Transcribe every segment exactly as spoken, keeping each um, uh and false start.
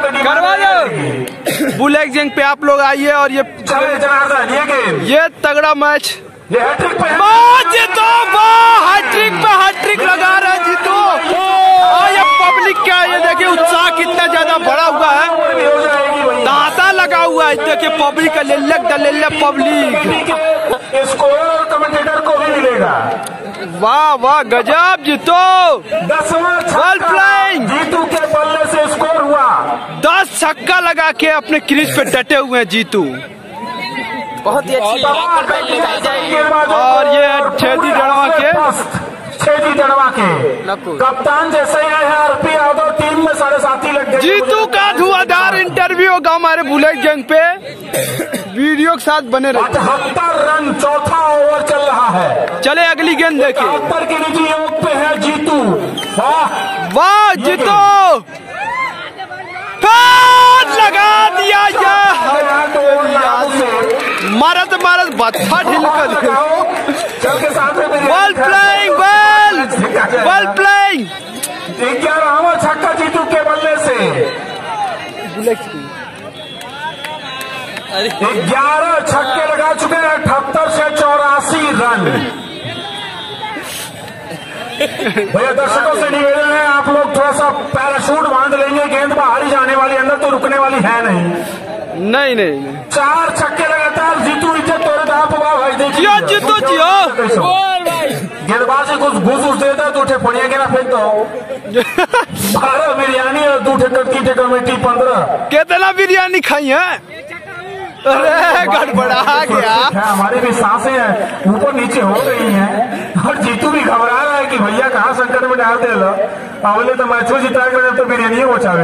करवा दो। बुलेट जंग पे आप लोग आइए और ये ये तगड़ा मैच जीतो, हैट्रिक पे हैट्रिक लगा रहा है जीतो। और ये पब्लिक क्या ये देखिए उत्साह कितना ज्यादा बड़ा हुआ है, तांता लगा हुआ है। देखिए पब्लिक का लेल्लक दलेल्ला पब्लिक, स्कोर कमेंटेटर को भी मिलेगा। वाह वाह गजब जीतो। वेल प्लेइंग, जीतू के बल्ले से स्कोर हुआ दस छक्का लगा के अपने क्रीज पे डटे हुए हैं जीतू। बहुत ही अच्छी और ये छेदी डड़वा के छेदी डड़वा के कप्तान जैसे ही आए हैं आरपी यादव, टीम में साढ़े साथी लग गए। जीतू का धुआंधार इंटरव्यू होगा हमारे बुलेट जंग पे, वीडियो के साथ बने रहे। अठहत्तर रन, चौथा ओवर चल रहा है। चले अगली गेंद देखे। अठहत्तर के निजी योग पे है जीतू। वाह वाह जीतो, लगा दिया मारत मारत बत्था ढिलकर। Well playing, well well playing. ग्यारहवां छक्का जीतू के बल्ले से, ग्यारह छक्के लगा चुके हैं, अठहत्तर से चौरासी रन। भैया दर्शकों से निवेदन है, आप लोग थोड़ा सा पैराशूट बांध लेंगे, गेंद बाहर ही जाने वाली, अंदर तो रुकने वाली है नहीं। नहीं नहीं, नहीं। चार छक्के लगातार जीतू इज्जत तोड़े था भाई। देखिए जीतू जियो गेंदबाज कुछ घूस घूस देता तो उठे पड़िया के ना फेंक दो। बारह बिरयानी और दो ठेकर की कमेटी पंद्रह। कितना बिरयानी खाई है? अरे गड़बड़ा गया। हमारी भी सांसें हैं ऊपर नीचे हो रही हैं और जीतू भी घबरा रहा है कि भैया कहाँ संकट में डाल दे लो। अगले तो मैच में जिता कर तो बिरयानी बचावे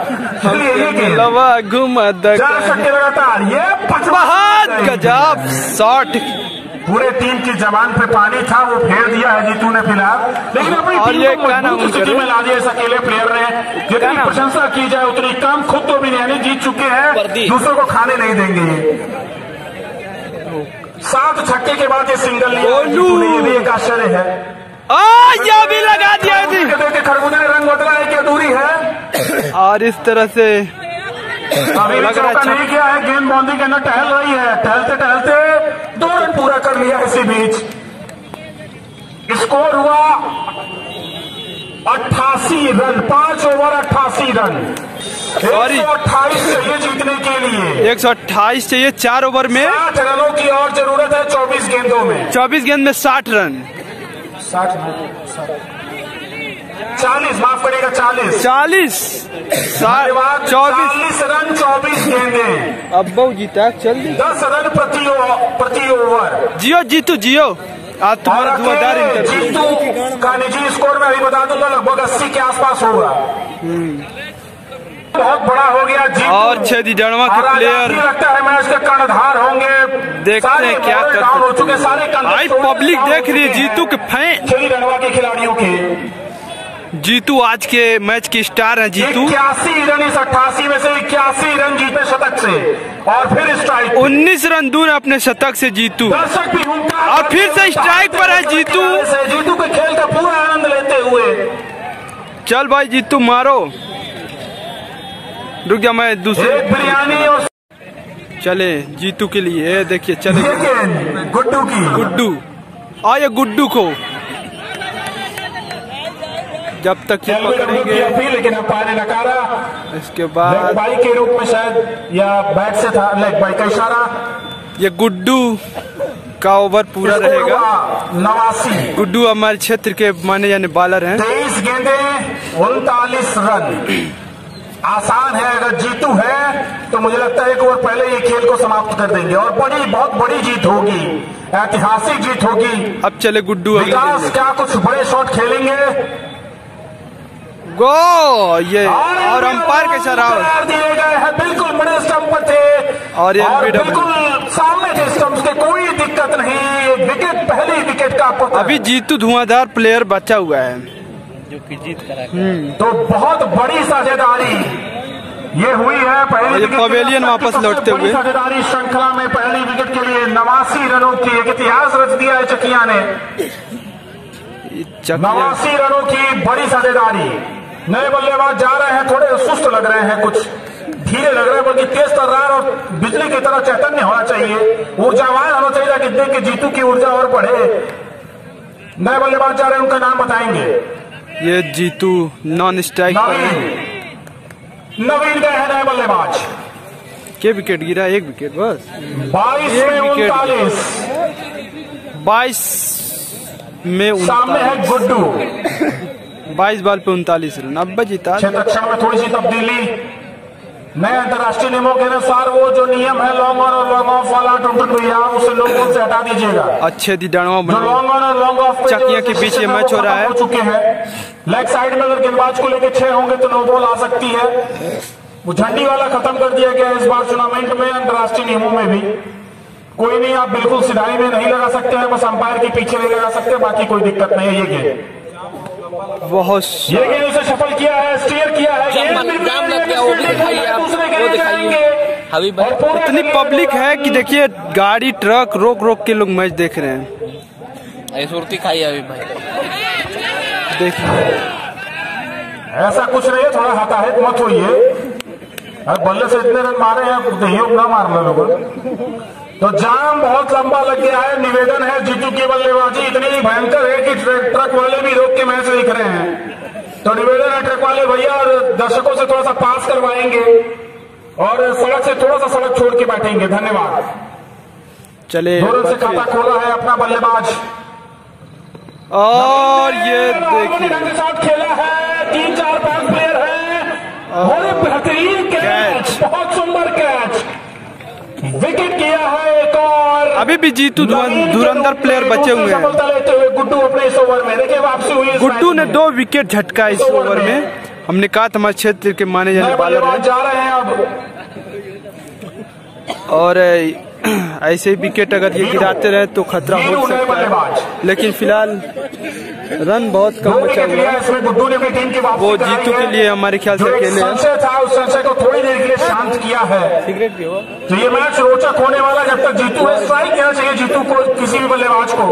चार छक्के लगातार। ये बहुत गजब शॉट, पूरे टीम की जबान पे पानी था, वो फेर दिया है जीतू ने फिलहाल, लेकिन अपनी और टीम ये को मजबूत स्थिति में ला दिया इस अकेले प्लेयर ने। जितनी प्रशंसा की जाए उतनी कम, खुद तो बिरयानी जीत चुके हैं, दूसरों को खाने नहीं देंगे। सात छक्के के बाद ये सिंगल लिया, ये भी एक आश्चर्य है। आ, ये भी लगा दिया थी। खरबूजे ने रंग बदला है कि अधूरी है, और इस तरह से अभी भी चौका नहीं किया है। गेंद बाउंड्री के अंदर टहल रही है, टहलते टहलते दो रन पूरा कर लिया इसी बीच। स्कोर हुआ अट्ठासी रन, पांच ओवर अट्ठासी रन। एक सौ अट्ठाईस चाहिए जीतने के लिए, एक सौ अट्ठाईस चाहिए चार ओवर में। साठ रनों की और जरूरत है चौबीस गेंदों में। चौबीस गेंद में साठ रन, साठ चालीस, माफ करेगा चालीस, चालीस चौबीस रन, चौबीस गेंदें। अब बहु जीता चल दस रन प्रति प्रति ओवर। जियो जीतू जियो, आज तुम्हारा धुआंधार इंटरव्यू। जीतू का निजी स्कोर में अभी बता दूं तो लगभग अस्सी के आसपास होगा। बहुत बड़ा हो गया जीतू। और छेदी डड़वा के प्लेयर लगता है मैच के कर्णधार होंगे। देखते हैं क्या कर हो चुके सारे, पब्लिक देख रही है जीतू के फैन। छेदी डड़वा के खिलाड़ियों के जीतू आज के मैच की स्टार है जीतू। इक्यासी रन इस अट्ठासी में से, इक्यासी रन जीते शतक से, और फिर स्ट्राइक उन्नीस रन दूर अपने शतक से जीतू, दर्शक भी और फिर से स्ट्राइक पर है जीतू। जीतू के खेल का पूरा आनंद लेते हुए। चल भाई जीतू मारो, रुक जा मैं दूसरे बिरयानी और चले जीतू के लिए। देखिए चले गुड्डू की, गुड्डू आ ये गुड्डू को जब तक ये पकड़ेंगे, लेकिन अंपायर ने नकारा। इसके बाद बाई के रूप में शायद या बैट से था, लेग बाई का इशारा। ये गुड्डू का ओवर पूरा रहेगा। नवासी, गुड्डू हमारे क्षेत्र के माने जाने बॉलर हैं। तेईस गेंदें, उनतालीस रन। आसान है, अगर जीतू है तो मुझे लगता है एक ओवर पहले ये खेल को समाप्त कर देंगे और बड़ी बहुत बड़ी जीत होगी, ऐतिहासिक जीत होगी। अब चले गुड्डू, विकास क्या कुछ बड़े शॉट खेलेंगे? गो ये और अंपायर के शराब दिए गए हैं, बिल्कुल बड़े स्टंप पर थे और, और बिल्कुल सामने थे स्टंप के, कोई दिक्कत नहीं। विकेट, पहली विकेट का आपको अभी जीतू धुआंधार प्लेयर बचा हुआ है जो कि जीत करा। तो बहुत बड़ी साझेदारी ये हुई है पहली विकेट। पवेलियन वापस लौटते हुए साझेदारी श्रृंखला में पहली विकेट के लिए नवासी रनों की एक इतिहास रच दिया है चकिया ने। नवासी रनों की बड़ी साझेदारी। नए बल्लेबाज जा रहे हैं, थोड़े सुस्त लग रहे हैं कुछ। धीरे लग रहा है, बल्कि तेज तर्रार और बिजली की तरह चैतन्य होना चाहिए, ऊर्जावान होना चाहिए ताकि देख के जीतू की ऊर्जा और बढ़े। नए बल्लेबाज जा रहे हैं, उनका नाम बताएंगे। ये जीतू नॉन स्ट्राइक पर है। नवीन नवीन गए हैं नए बल्लेबाज। के विकेट गिरा? एक विकेट बस। बाईस एक में विकेट। उनतालीस। बाईस में सामने है उनतालीस। गुड्डू। बाईस बॉल पे उनतालीस रन। अब जीता। क्षेत्र रक्षण में थोड़ी सी तब्दीली नए अंतर्राष्ट्रीय नियमों के अनुसार। वो जो नियम है लॉन्ग ऑन और लॉन्ग ऑफ वाला टुटन भैया, उसे लोगों से हटा दीजिएगा। अच्छे दी डाणवा जो लॉन्ग ऑन और लॉन्ग ऑफ पे चकिया के बीच ये मैच हो रहा है। हो चुके हैं। लेग साइड में अगर गेंदबाज को लेकर छह होंगे तो नो बॉल आ सकती है। वो झंडी वाला खत्म कर दिया गया इस बार टूर्नामेंट में अंतर्राष्ट्रीय नियमों में भी। कोई नहीं, आप बिल्कुल सिधाई में नहीं लगा सकते हैं, बस अंपायर के पीछे नहीं लगा सकते, बाकी कोई दिक्कत नहीं है। ये गेंद बहुत ये गेंद उसे सफल किया है, स्टीयर किया है। जाम लग गया, वो भी दिखाइए आप, वो दिखाइए हबीब भाई। इतनी पब्लिक है कि देखिए गाड़ी ट्रक रोक रोक के लोग मैच देख रहे हैं। सुरती खाइए हबीब भाई, देखिए ऐसा कुछ नहीं है, थोड़ा हताहत मत होइए। बल्ले से इतने रन मारे हैं, दहियोग ना मारना लोगों। तो जाम बहुत लंबा लग गया है। निवेदन है, जीतू की बल्लेबाजी इतनी भयंकर है कि ट्रक वाले भी रोक के मैच देख रहे हैं। तो निवेदन है ट्रक वाले भैया और दर्शकों से थोड़ा सा पास करवाएंगे और सड़क से थोड़ा सा सड़क छोड़ के बैठेंगे। धन्यवाद। चले दो रन से खाता खोला है अपना बल्लेबाज। और ये देखिए के साथ खेला है, तीन चार पांच प्लेयर है और बेहतरीन कैच, बहुत सुंदर कैच, विकेट किया है एक और। अभी भी जीतू धुरंधर प्लेयर बचे हुए हैं। सफलता लेते हुए गुड्डू अपने इस ओवर में। देखिए वापसी हुई। गुड्डू ने दो विकेट झटका इस ओवर में। हमने कहा था हमारे क्षेत्र के माने जाने वाले जा रहे हैं अब, और ऐसे ही विकेट अगर ये गिराते रहे तो खतरा हो सकता है, लेकिन फिलहाल रन बहुत कम बचा हुआ है। इसमें गुड्डू ने अपनी टीम की वापसी वो जीतू के लिए हमारे ख्याल से अकेले संशय था, उस संशय को थोड़ी देर के लिए शांत किया है। सिगरेट भी हो। तो ये मैच रोचक होने वाला जब तक जीतू है। स्ट्राइक देना चाहिए जीतू को, किसी भी बल्लेबाज को।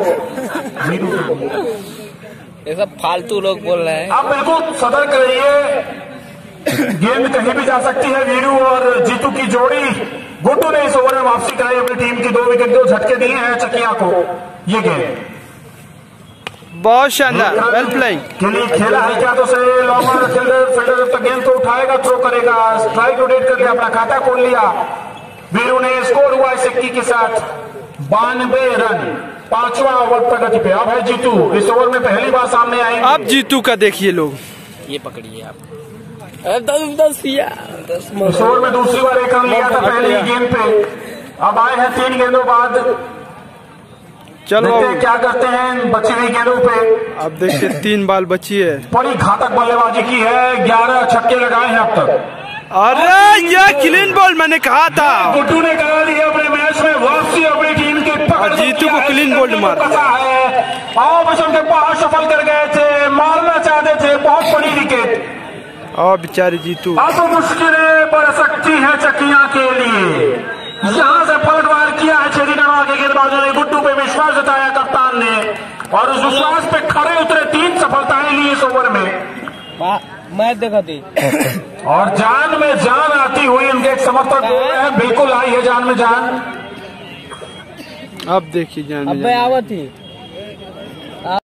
ये सब फालतू लोग बोल रहे हैं। आप बिल्कुल सतर्क रहिए, गेंद कहीं भी जा सकती है। वीरू और जीतू की जोड़ी। गुड्डू ने इस ओवर में वापसी कराई अपनी टीम की, दो विकेट दो झटके दिए हैं चकिया को। ये गेंद बहुत शानदार, वेल प्लेइंग के लिए खेला है क्या तो सही। लॉन्ग फील्डर फील्डर तक गेंद तो उठाएगा, थ्रो करेगा, स्ट्राइक रोटेट करके अपना खाता खोल लिया। वीरू ने स्कोर हुआ इस इक्की के साथ बानवे रन, पांचवा ओवर प्रगति पे। अब है जीतू, इस ओवर में पहली बार सामने आएंगे। अब जीतू का देखिए लोग, ये पकड़िए आप। दस दस या दस इस ओवर में दूसरी बार एक रन लिया था पहली गेंद पे। अब आए हैं तीन गेंदों बाद। चलो देखते क्या करते हैं बची हुई गेंदों पे। अब देखिए तीन बाल बची है। बड़ी घातक बल्लेबाजी की है, ग्यारह छक्के लगाए हैं अब तक। अरे ये क्लीन बॉल मैंने कहा था। गुड्डू ने करा दी अपने मैच में वापसी, अपनी टीम के पकड़ जीतू को क्लीन बोल्ड मार दिया। और बस उनके पास सफल कर गए थे, मारना चाहते थे, बहुत बड़ी विकेट। और बेचारे जीतू। अब मुश्किलें बढ़ सकती है चकिया के लिए। यहां से पलटवार किया है छेदी नवा के गेंदबाजों ने। गुड्डू पे विश्वास जताया कप्तान ने और उस विश्वास पे खड़े उतरे। तीन सफलताएं ली इस ओवर में। मैच देखा थी और जान में जान आती हुई उनके एक समर्थक बोल रहे हैं, बिल्कुल आई है जान में जान। अब देखिए जान में अब जान। आवत थी।